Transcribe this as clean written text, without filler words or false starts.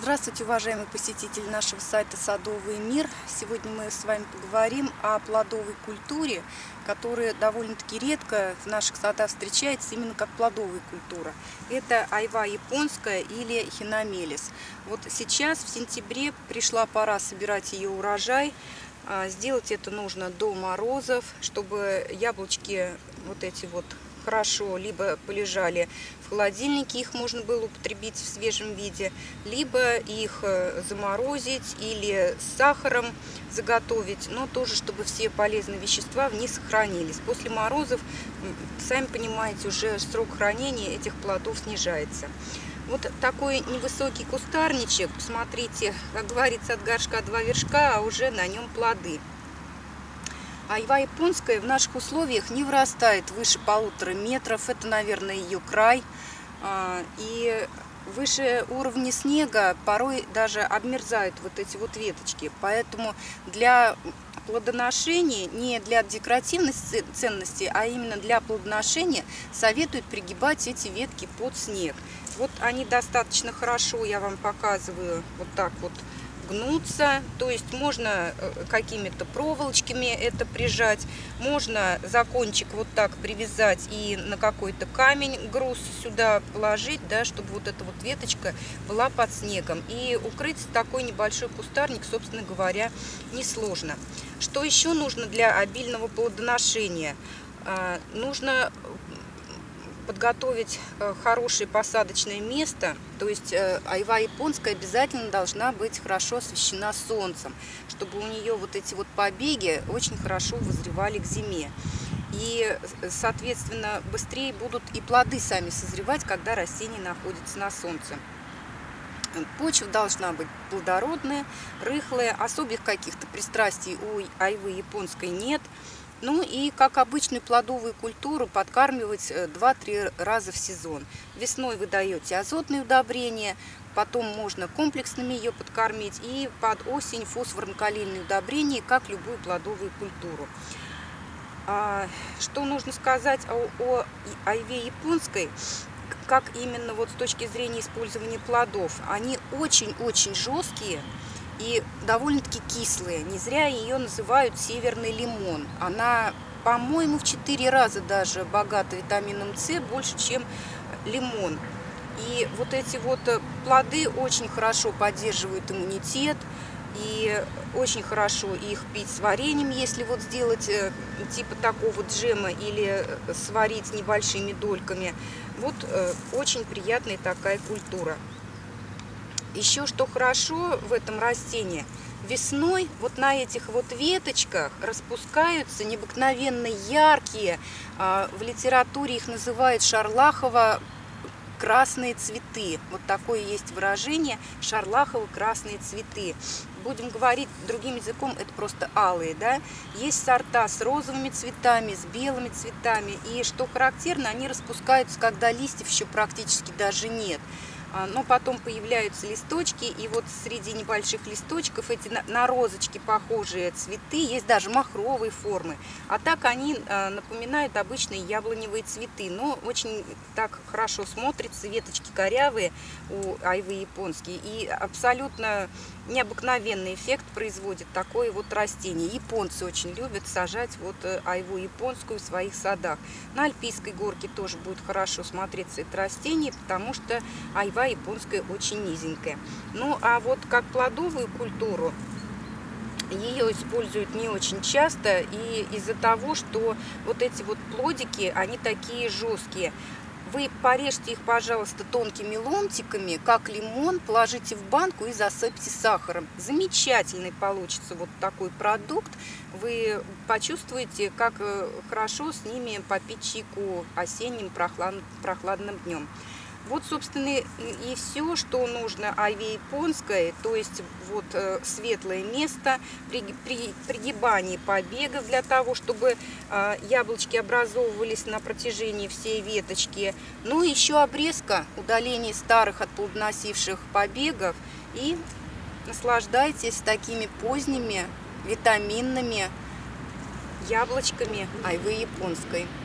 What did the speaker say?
Здравствуйте, уважаемые посетители нашего сайта «Садовый мир». Сегодня мы с вами поговорим о плодовой культуре, которая довольно-таки редко в наших садах встречается именно как плодовая культура. Это айва японская или хинамелис. Вот сейчас, в сентябре, пришла пора собирать ее урожай. Сделать это нужно до морозов, чтобы яблочки вот эти вот хорошо либо полежали в холодильнике, их можно было употребить в свежем виде, либо их заморозить или с сахаром заготовить, но тоже, чтобы все полезные вещества в них сохранились. После морозов, сами понимаете, уже срок хранения этих плодов снижается. Вот такой невысокий кустарничек, посмотрите, как говорится, от горшка два вершка, а уже на нем плоды. Айва японская в наших условиях не вырастает выше 1,5 метров, это, наверное, ее край. И выше уровня снега порой даже обмерзают вот эти вот веточки. Поэтому для плодоношения, не для декоративной ценности, а именно для плодоношения советуют пригибать эти ветки под снег. Вот они достаточно хорошо, я вам показываю, вот так вот гнутся, то есть можно какими-то проволочками это прижать, можно за кончик вот так привязать и на какой-то камень груз сюда положить, да, чтобы вот эта вот веточка была под снегом. И укрыть такой небольшой кустарник, собственно говоря, несложно. Что еще нужно для обильного плодоношения? Нужно подготовить хорошее посадочное место, то есть айва японская обязательно должна быть хорошо освещена солнцем, чтобы у нее вот эти вот побеги очень хорошо вызревали к зиме. И, соответственно, быстрее будут и плоды сами созревать, когда растение находится на солнце. Почва должна быть плодородная, рыхлая, особых каких-то пристрастий у айвы японской нет. Ну и, как обычную плодовую культуру, подкармливать 2-3 раза в сезон. Весной вы даете азотные удобрения, потом можно комплексными ее подкормить, и под осень фосфорно-калийные удобрения, как любую плодовую культуру. Что нужно сказать о айве японской? Как именно вот с точки зрения использования плодов? Они очень-очень жесткие и довольно-таки кислые. Не зря ее называют северный лимон. Она, по-моему, в 4 раза даже богата витамином С, больше, чем лимон. И вот эти вот плоды очень хорошо поддерживают иммунитет. И очень хорошо их пить с вареньем, если вот сделать типа такого джема или сварить небольшими дольками. Вот очень приятная такая культура. Еще что хорошо в этом растении, весной вот на этих вот веточках распускаются необыкновенно яркие, в литературе их называют шарлахово-красные цветы. Вот такое есть выражение — шарлахово-красные цветы. Будем говорить другим языком, это просто алые, да? Есть сорта с розовыми цветами, с белыми цветами. И что характерно, они распускаются, когда листьев еще практически даже нет. Но потом появляются листочки, и вот среди небольших листочков эти на розочки похожие цветы, есть даже махровые формы. А так они напоминают обычные яблоневые цветы, но очень так хорошо смотрятся, веточки корявые у айвы японские, и абсолютно необыкновенный эффект производит такое вот растение. Японцы очень любят сажать вот айву японскую в своих садах. На Альпийской горке тоже будет хорошо смотреться это растение, потому что айва японская очень низенькая. Ну а вот как плодовую культуру ее используют не очень часто, и из-за того, что вот эти вот плодики, они такие жесткие. Вы порежьте их, пожалуйста, тонкими ломтиками, как лимон, положите в банку и засыпьте сахаром. Замечательный получится вот такой продукт. Вы почувствуете, как хорошо с ними попить чайку осенним прохладным днем. Вот, собственно, и все, что нужно айве японской, то есть вот светлое место, пригибание побегов для того, чтобы яблочки образовывались на протяжении всей веточки. Ну и еще обрезка, удаление старых отплодоносивших побегов. И наслаждайтесь такими поздними витаминными яблочками айвы японской.